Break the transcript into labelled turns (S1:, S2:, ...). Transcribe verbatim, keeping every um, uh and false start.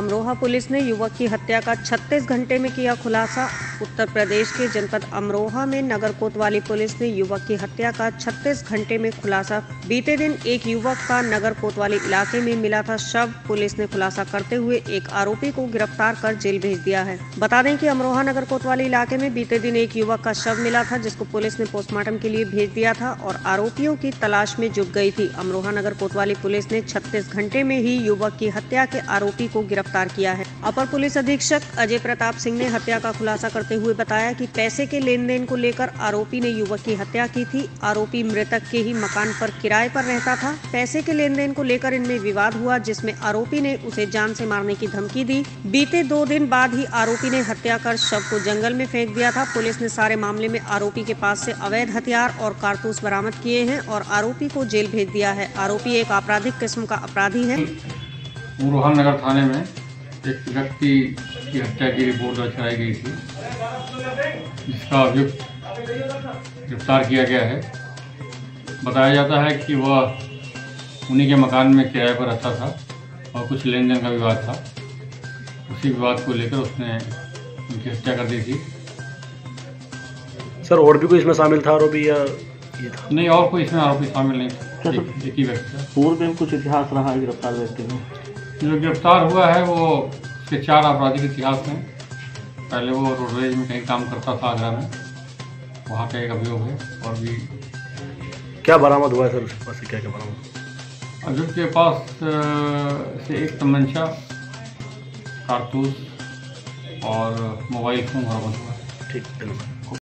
S1: Amroha police ने युवक की हत्या का छत्तीस घंटे में किया खुलासा। उत्तर प्रदेश के जनपद अमरोहा में नगर कोतवाली पुलिस ने युवक की हत्या का छत्तीस घंटे में खुलासा। बीते दिन एक युवक का नगर कोतवाली इलाके में मिला था शव। पुलिस ने खुलासा करते हुए एक आरोपी को गिरफ्तार कर जेल भेज दिया है। बता दें कि अमरोहा नगर कोतवाली इलाके में बीते दिन एक युवक का शव मिला था, जिसको पुलिस ने पोस्टमार्टम के लिए भेज दिया था और आरोपियों की तलाश में जुट गई थी। अमरोहा नगर कोतवाली पुलिस ने छत्तीस घंटे में ही युवक की हत्या के आरोपी को गिरफ्तार किया है। अपर पुलिस अधीक्षक अजय प्रताप सिंह ने हत्या का खुलासा करते हुए बताया कि पैसे के लेन देन को लेकर आरोपी ने युवक की हत्या की थी। आरोपी मृतक के ही मकान पर किराए पर रहता था। पैसे के लेन देन को लेकर इनमें विवाद हुआ, जिसमें आरोपी ने उसे जान से मारने की धमकी दी। बीते दो दिन बाद ही आरोपी ने हत्या कर शव को जंगल में फेंक दिया था। पुलिस ने सारे मामले में आरोपी के पास से अवैध हथियार और कारतूस बरामद किए हैं और आरोपी को जेल भेज दिया है। आरोपी एक आपराधिक किस्म का अपराधी है।
S2: अमरोहा नगर थाने में एक व्यक्ति की हत्या की रिपोर्ट दर्ज कराई गई थी, जिसका अभियुक्त गिरफ्तार किया गया है। बताया जाता है कि वह उन्हीं के मकान में किराए पर रहता था और कुछ लेन देन का विवाद था। उसी विवाद को लेकर उसने उनकी हत्या कर दी थी।
S3: सर, और भी कोई इसमें शामिल था आरोपी या ये था?
S2: नहीं, और कोई इसमें आरोपी शामिल नहीं था, एक, एक ही व्यक्ति था।
S4: पूर्व में कुछ इतिहास रहा है गिरफ्तार व्यक्ति में?
S2: जो गिरफ्तार हुआ है वो उसके चार आपराधिक इतिहास हैं। पहले वो रोडवेज में कहीं काम करता था आगरा में, वहाँ का एक अभियोग है। और भी
S3: क्या बरामद हुआ है सर उसके पास से? क्या क्या बरामद?
S2: अभियुक्त के पास से एक तमंचा, कारतूस और मोबाइल फोन बरामद हुआ है।
S3: ठीक, धन्यवाद।